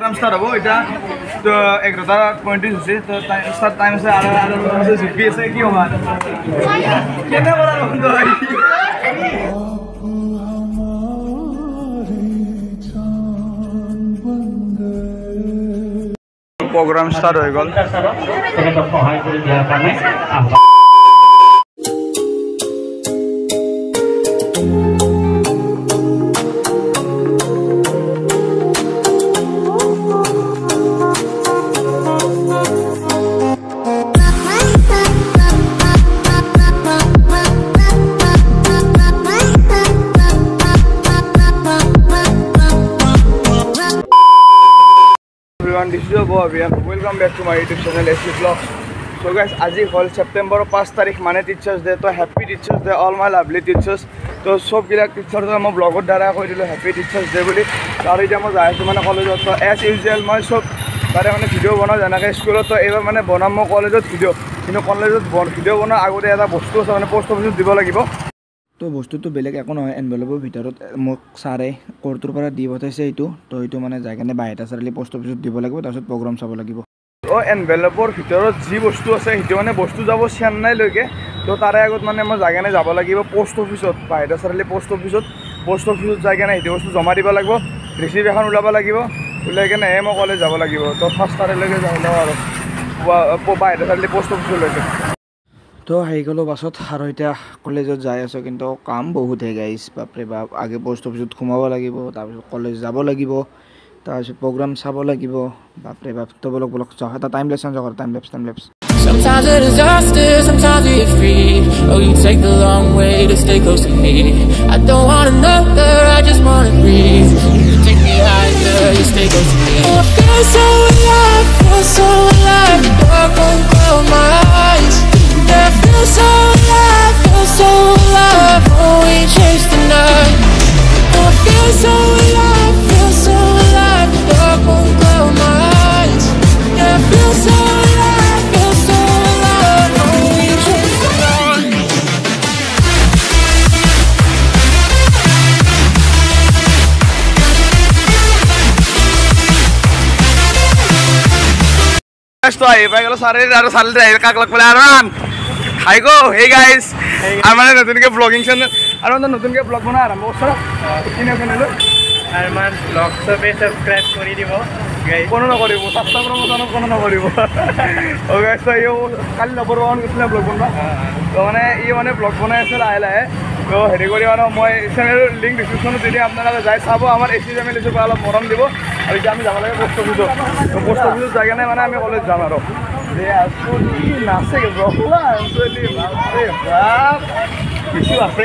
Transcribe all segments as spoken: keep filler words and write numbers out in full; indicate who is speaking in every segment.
Speaker 1: program start hobo eta to egrota twenty hoise to start time ase ara ara GP আছে কি হবা কেনে বলা বন্ধ হয় program start hoy gol eta সহায় কৰি দিয়াৰ কাৰণে This is Abhi. Welcome back to my YouTube channel S C Vlogs. So guys, আজি হল September five তারিখ মানে টিচার্স ডে তো happy teachers day all my lovely teachers তো সব গিলা টিচার্স মই ব্লগত দ্বারা কই দিলো হ্যাপি টিচার্স ডে বুলি আৰু এতিয়া মই যাই আছো মানে কলেজত তো এজ ইউজুৱেল মই সব তাৰে মানে ভিডিও বনাও যেনেকৈ স্কুলত তো এইবাৰ মানে বনাম মই কলেজত ভিডিও কিন্তু কলেজত ভিডিও বনোৱাৰ আগতে এটা বস্তু আছে মানে পোষ্ট অফিচত দিব লাগিব তো বস্তুটো বেলেগ একো নহয় এনভেলপৰ ভিতৰত মোক সাৰে কোৰ্টৰ পৰা দি পঠাইছে এইটো তো এইটো মানে যাই কেনে বাইহাটা চাৰিআলি পোষ্ট অফিচত দিব লাগিব তাৰপিছত প্ৰগ্ৰাম চাব লাগিব তো এনভেলপৰ ভিতৰত যি বস্তু আছে সেইটো মানে বস্তু যাব চেন্নাইলৈকে তো তাৰে আগত মানে মই যাই কেনে যাব লাগিব পোষ্ট অফিচত বাইহাটা চাৰিআলি পোষ্ট অফিচত পোষ্ট অফিচত যাই কেনে সেইটো বস্তু জমা দিব লাগিব ৰিচিভ এখন ওলাব লাগিব ওলাই কেনে মই কলেজ যাব লাগিব তো ফাৰ্ষ্ট তাৰিখলৈকে যাই লওঁ আৰু বাইহাটা চাৰিআলি পোষ্ট অফিচলৈকে তো আহি গ'লো বাছত আৰু এতিয়া কলেজত যাই আছোঁ কিন্তু কাম বহুত হে গাইছ বাপৰে বাপ আগে পোষ্ট অফিচত সোমাব লাগিব তাৰপিছত কলেজ যাব লাগিব তাৰপিছত প্ৰগ্ৰাম চাব লাগিব বাপৰে বাপ তো বলক বলক যাওঁ এটা টাইম লেপছ যাওঁ time lapse time lapse
Speaker 2: Sometimes a disaster, sometimes we get free. Oh, you take the long way to stay close to me. I don't want another, I just wanna breathe. You take me higher, you stay close to me. Oh, I feel so alive, feel so alive. The dark won't cloud my eyes. Yeah, I feel so alive, feel so alive. Oh, we chase the night. Oh, I feel so alive, feel so alive. The dark won't cloud my eyes. Yeah, I feel so alive, feel so alive. Oh, we chase the night.
Speaker 1: তো আহি পাই গ'লো চাৰি আৰু চাৰি driver কাক লগ পালে আৰাম হাই গো হে গাইজ আৰু মানে নতুনকৈ ব্লগিং চেনেল আৰু মানে নতুনকৈ ব্লগ বনোৱা আৰম্ভ কৰিছোঁ কিনে চেনেলো আৰু মানে ব্লগ চবেই ছাবস্ক্ৰাইব কৰি দিব কোনো নকৰিব চেষ্টা কৰিব জানো কোনো নকৰিব অ' গাইজ তো ইও কালি নপৰিব গৈছিলে ব্লগ বনোৱা তো মানে ই মানে ব্লগ বনাই আছে লাহে লাহে তো হেৰি কৰি মানে মই চেনেলৰ লিংক ডিছক্ৰিপশ্যনত যদি আপোনালোকে যাই চাব আমাৰ এ চি ফেমিলিটোৰ পৰা অলপ মৰম দিব আৰু এতিয়া আমি যাব লাগে পোষ্ট অফিচত তো পোষ্ট অফিচত যাই কেনে মানে আমি কলেজ যাম আৰু নাচে কিছু আছে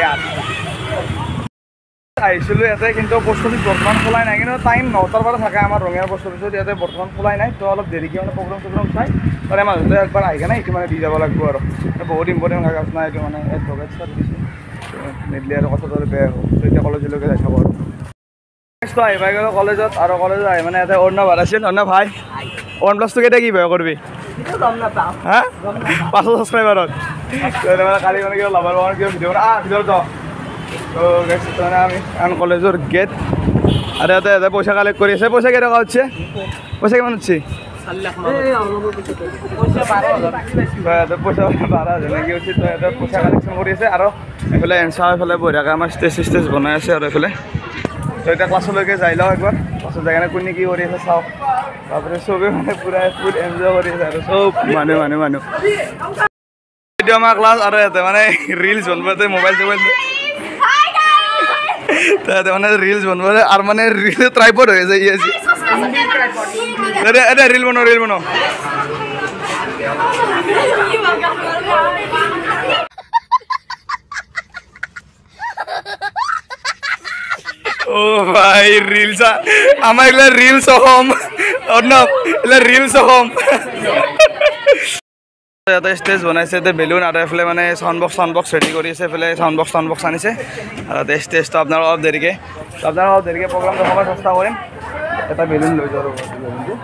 Speaker 1: আহিছিলোঁ ইয়াতে কিন্তু পোষ্ট অফিচ বৰ্তমান খোলাই নাই কিন্তু টাইম নটাৰ পৰা থাকে আমাৰ ৰঙীয়া পোষ্ট অফিচত ইয়াতে বৰ্তমান খোলাই নাই তো অলপ দেৰিকৈ মানে প্ৰগ্ৰাম চগ্ৰাম চাই তাৰে মাজতে একবাৰ আহি কেনে এইটো মানে দি যাব লাগিব আৰু বহুত ইম্পৰ্টেণ্ট কাগজ নাই এইটো মানে এক ভগত চাই দিছোঁ নিদিলে আৰু কথাটো বেয়া হ'ব তো এতিয়া কলেজলৈকে যাই থাকোঁ আৰু নেক্সট আহি পাই গ'লোঁ কলেজত আৰু কলেজত আহি মানে ইয়াতে অৰ্ণৱ আছিল অৰ্ণৱ ভাই ওৱান প্লাছটো কেতিয়া কি ভয় কৰিবি হা পাঁচশ ছাবস্ক্ৰাইবাৰত মানে কালি মানে কিবা লাভাৰ হোৱাৰ কিবা ভিডিঅ' আহ ভিতৰত যাওঁ তো মানে আমি কাৰণ কলেজৰ গেট আৰু ইয়াতে ইয়াতে পইচা কালেক্ট কৰি আছে পইচা কেইটকা হচ্ছে পইচা কিমান হচ্ছে পইচা বাৰ হাজাৰ নেকি হৈছে তো ইয়াতে পইচা কালেকশ্যন কৰি আছে আৰু এইফালে এনচাৰ এইফালে বঢ়িয়াকৈ আমাৰ ষ্টেজ ষ্টেজ বনাই আছে আৰু এইফালে তো এতিয়া ক্লাছলৈকে যাই লওঁ একবাৰ ক্লাছত যাই কিনে কোনে কি কৰি আছে চাওঁ তাৰপৰা চবেই মানে পুৰা ফুল এনজয় কৰি আছে আৰু চব মানুহ মানুহ মানুহ এইটো আমাৰ ক্লাছ আৰু ইয়াতে মানে ৰিলচ বনাবতে মোবাইল চোবাইল তাতে মানে ৰিলচ বনাবতে আৰু মানে ৰিল ট্ৰাইপড হৈ যায় আছে এটা ৰিল বনাও ৰিল বনাও ও ভাই রিলস আমার এগুলা রিলস হম অর্ণব এগুলা রিলস হম ইয়াতে ষ্টেজ বনাইছে ইয়াতে বেলুন আৰু এফালে মানে sound box sound box ready কৰি আছে এফালে সাউণ্ড বক্স সাউণ্ড বক্স আনিছে আৰু ইয়াতে ষ্টেজটো আপোনাৰ অলপ দেৰিকৈ আপোনাৰ অলপ দেৰিকৈ প্ৰগ্ৰাম দেখাবৰ চেষ্টা কৰিম এটা বেলুন লৈ যাওঁ বেলুনটো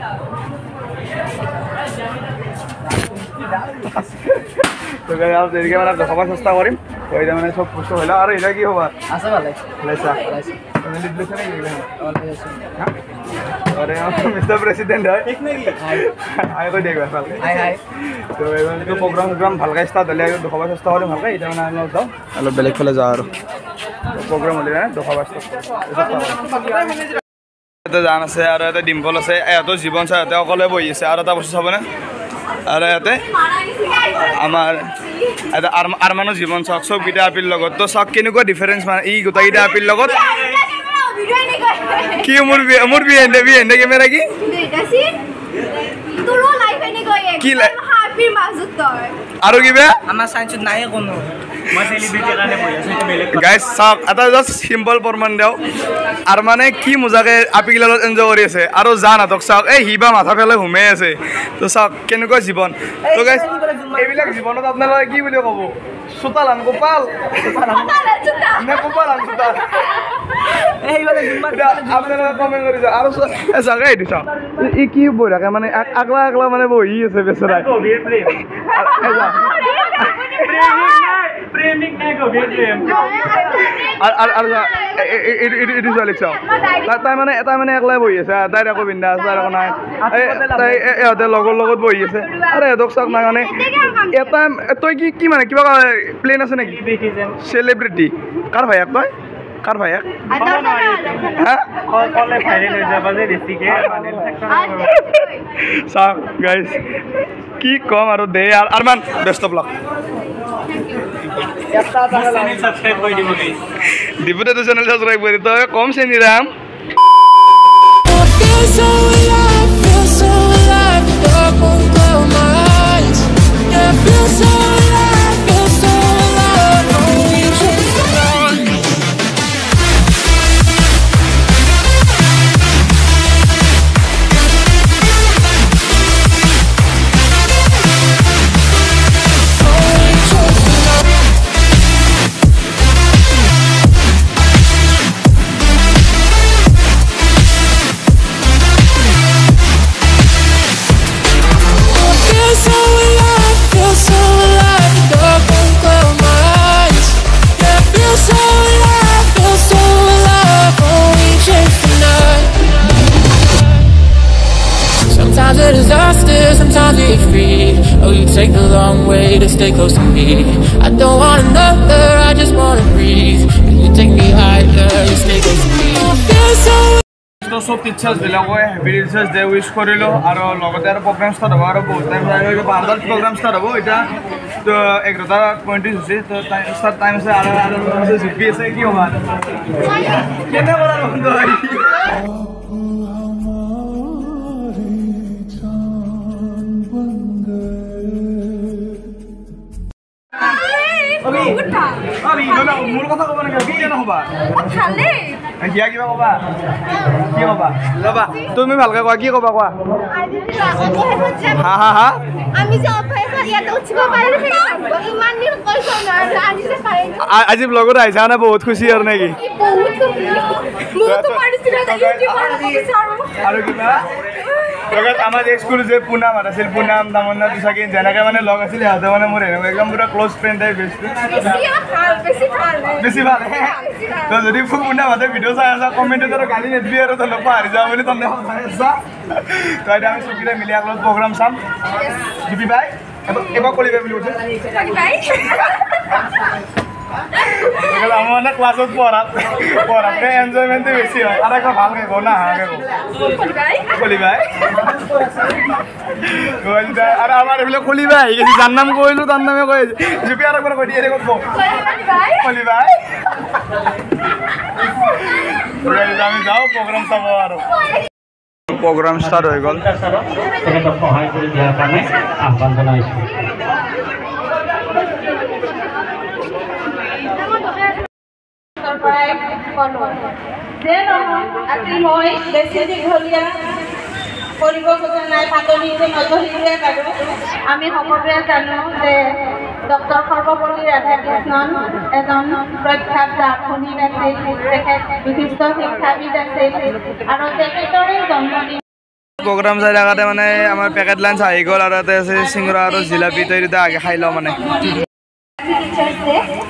Speaker 1: অলপ দেৰিকৈ মানে দেখাবৰ চেষ্টা কৰিম এতিয়া মানে চব বস্তু হ'লে আৰু এতিয়া কি হ'ব আছে ভালে अरे मिस्टर प्रेसिडेंट है ठीक नहीं आए को देखो साल हाय हाय तो ये प्रोग्राम प्रोग्राम ভালকৈ স্টার্ট হলে দেখাব চেষ্টা কৰিম ভালকৈ এটা মানে আমি যাও অলপ বেলেগ ফালে যাও আৰু प्रोग्राम হলে না দেখাব চেষ্টা এটা জান আছে আৰু এটা ডিম্পল আছে এটো জীবন চাই এটো অকলে বহি আছে আৰু এটা বস্তু চাবনে আৰু এতে আমাৰ এটা আৰমানো জীবন চাওক সব গিটা আপিল লগত তো চাওক কেনেকুৱা ডিফাৰেন্স মানে ই গোটা গিটা আপিল লগত কি মোৰ মোৰ বি এন্ড বি এন্ড ক্যামেরা কি দেখাছি তোৰ লাইফ এনে গয় কি হ্যাপি মাজুত তই আৰু কিবা আমাৰ সাইন্সত নাই কোনো মই সেলিব্রিটি কাৰণে বহি আছো এটা বেলেগ গাইস চাওক এটা জাস্ট সিম্পল প্ৰমাণ দেও আৰু মানে কি মজাকে আপিগিলালত এনজয় কৰি আছে আৰু জান আতক চাওক এই হিবা মাথা ফেলে ঘুমে আছে তো চাওক কেনেকুৱা জীৱন তো গাইস এইবিলাক জীৱনত আপোনালোকে কি বুলি ক'ব সুতালান গোপাল না গোপালান সুতাল এইবারে আপনারা কমেন্ট করে যাও আর জায়গায় দিছ ই কি বই রাখে মানে আগলা আগলা মানে বই আছে বেচারা গভীর প্রেম প্রেমিক নাই গভীর প্রেম আর আর আর ইট ইজ আলেক্স তাই মানে এটা মানে একলাই বহি আছে তাই আকৌ বিন্দা আছে তাই আকৌ নাই তাই এহঁতে লগৰ লগত বহি আছে আৰে এদক চাওক না মানে এটা তই কি কি মানে কিবা প্লেন আছে নেকি সেলিব্রিটি কাৰ ভাইয়াক তই কাৰ ভাইয়াক হ্যাঁ কলে ভাইরাল হৈ যাবা যে বেছিকে মানে চাওক গাইস কি কম আৰু দে আৰমান বেষ্ট অফ লাক একটা চ্যানেল সাবস্ক্রাইব কৰি দিব গাইস দিবতে তো চ্যানেল সাবস্ক্রাইব কৰি তই কম Cheniram
Speaker 2: Sometimes a disaster, sometimes it's free. Oh, you take the long way to stay close to me. I don't want another, I just wanna breathe. You take me higher, you stay close to me. Feel so
Speaker 1: তো সব teachers বিলাকে happy teachers day wish কৰিলো আৰু লগতে আৰু programme start হ'ব আৰু বহুত টাইম লাগে বাৰটাত প্ৰগ্ৰাম ষ্টাৰ্ট হ'ব এটা তো এঘাৰটা পঁয়ত্ৰিছ হৈছে তো ষ্টাৰ্ট টাইম আছে আৰু আৰু জিপি আছে কি হ'ব কেনে কৰা বন্ধ হয় Abi, no, মোৰ কথা ক'ব নালাগে কি জানো হ'বা খালে কিয়া কিবা ক'বা কি ক'বা ল'বা তুমি ভালকৈ কোৱা কি ক'বা কোৱা হা হা হা আমি যে অফাইফা ইয়াতে উঠিব পাৰিলো ইমান দিন কৈছো না আজি যে পাৰিলো আজি ব্লগত আহিছা না বহুত খুশি আৰু নেকি বহুত খুশি মই তো পাৰিছিল ইউটিউবৰ বিচাৰো আৰু কিবা লগত আমাৰ স্কুল যে পুনাম আছিল পুনাম নামনা দুসাকি যেনেকৈ মানে লগ আছিল সিহঁতে মানে মোৰ একদম পুৰা ক্ল'জ ফ্ৰেণ্ড টাইপ বেছি ভাল বেছি ভাল তো যদি পুনামহঁতে ভিডিঅ' চাই আছা কমেণ্টত আৰু গালি নিদিবি আৰু তই পাহৰি যাওঁ বুলি তহঁতে চাই আছা তো এতিয়া আমি চুকিৰে মিলি আগত প্ৰগ্ৰাম চাম জিপি বাই এবাৰ কলিবাই বুলি কৈছে আমার মানে ক্লাসত পড়া পড়াতে এনজয়মেন্ট বেশি হয় আর একটা ভালো গো না হাগে গো কলি ভাই কইতা আর আমার এগুলো কলি ভাই গেছি যার নাম কইলো তার নামে কই জিপি আর একবার কই দিয়ে রে কো কলি ভাই কলি আমি যাও প্রোগ্রাম সব আর প্রোগ্রাম স্টার্ট হয়ে গেল এটা তো সহায় করে দেওয়ার কারণে আহ্বান জানাইছি যে নহয় আজি মই বেছি দীঘলীয়া কৰিব খোজা নাই পাতলিৰে নজৰিৰে বাৰু আমি সকলোৱে জানো যে ডক্টৰ সৰ্বপল্লী ৰাধাকৃষ্ণন এজন প্ৰখ্যাত দাৰ্শনিক আছিল তেখেত বিশিষ্ট শিক্ষাবিদ আছিল আৰু তেখেতৰে জন্মদিন প্ৰগ্ৰাম চাই থাকোঁতে মানে আমাৰ পেকেট লাঞ্চ আহি গ'ল আৰু ইয়াতে আছে চিংৰা আৰু জিলাপি তো এতিয়া আগে খাই লওঁ মানে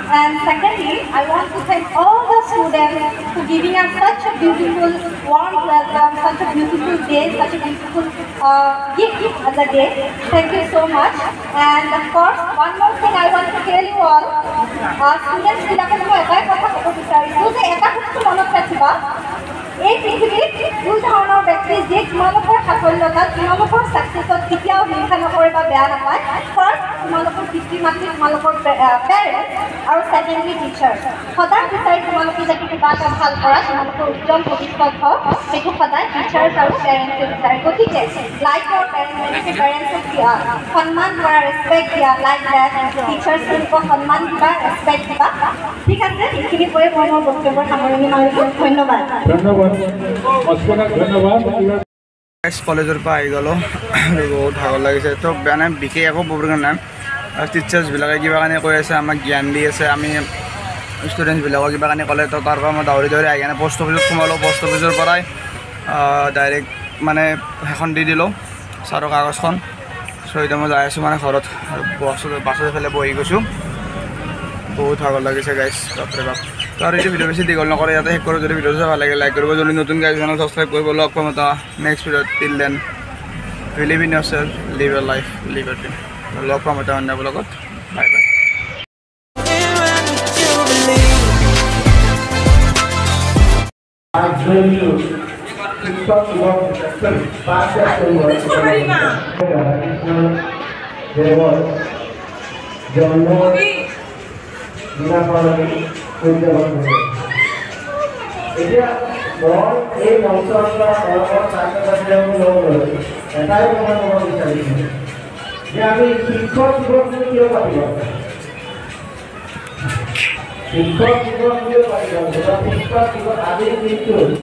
Speaker 3: And secondly, I want to thank all the students for giving us such a beautiful, warm welcome, such a beautiful day, such a beautiful uh, gift as a day. Thank you so much. And of course, one more thing I want to tell you all, uh, students, মই এটাই কথা ক'ব বিচাৰিছোঁ যে এটা বস্তু মনত ৰাখিবা এই পৃথিৱীত দুই ধৰণৰ ব্যক্তি যে তোমালোকৰ সাফল্যতা তোমালোকৰ ছাকচেছত কেতিয়াও হিংসা নকৰে বা বেয়া নাপায় ফাৰ্ষ্ট তোমালোকৰ পিতৃ মাতৃ তোমালোকৰ পেৰেণ্টছ আৰু ছেকেণ্ডলি টিচাৰ্ছ সদায় বিচাৰি তোমালোকে যাতে কিবা এটা ভাল কৰা তোমালোকৰ উজ্জ্বল ভৱিষ্যত হওক সেইটো সদায় টিচাৰ্ছ আৰু পেৰেণ্টছে বিচাৰে গতিকে লাইক আৱাৰ পেৰেণ্টছে পেৰেণ্টছক দিয়া সন্মান কৰা ৰেচপেক্ট দিয়া লাইক ডেট টিচাৰ্ছক সন্মান দিবা ৰেচপেক্ট দিবা ঠিক আছে এইখিনি কৈ মই মোৰ বক্তব্য সামৰণি মাৰিছোঁ ধন্যবাদ
Speaker 4: ধন্যবাদ ধন্যবাদ
Speaker 1: কলেজৰ পৰা আহি গ'লোঁ বহুত ভাগৰ লাগিছে তো মানে বিশেষ একো প্ৰব্লেম নাই টিচাৰ্ছবিলাকে কিবা কাৰণে কৈ আছে আমাক জ্ঞান দি আছে আমি ষ্টুডেণ্টছবিলাকক কিবা কাৰণে ক'লে তো তাৰ পৰা মই দৌৰি দৌৰি আহি কিনে পষ্ট অফিচত সোমালোঁ পষ্ট অফিচৰ পৰাই ডাইৰেক্ট মানে সেইখন দি দিলোঁ ছাৰৰ কাগজখন চ' এতিয়া মই যাই আছোঁ মানে ঘৰত বাছত বাছত এইফালে বহি গৈছোঁ বহুত ভাগৰ লাগিছে গাইছ বাপৰে বাপ তো আৰু এইটো ভিডিঅ' বেছি দীঘল নকৰে ইয়াতে শেষ কৰোঁ যদি ভিডিঅ'টো চাই ভাল লাগে লাইক কৰিব যদি নতুন গাইজ চেনেল ছাবস্ক্ৰাইব কৰিব লগ পাম এটা নেক্সট ভিডিঅ'ত till then live in your self live your life live your dream লগ পাম এটা অন্য ব্লগত বাই বাই
Speaker 5: এতিয়া মই এই মঞ্চৰ পৰা ছাত্ৰ ছাত্ৰীসকলক লগ লৈছোঁ এটাই কথা ক'ব বিচাৰিছোঁ যে আমি শিক্ষক দিৱস কিয় পাতিব শিক্ষক দিৱস কিয় পাতিব শিক্ষক দিৱস আজিৰ দিনটো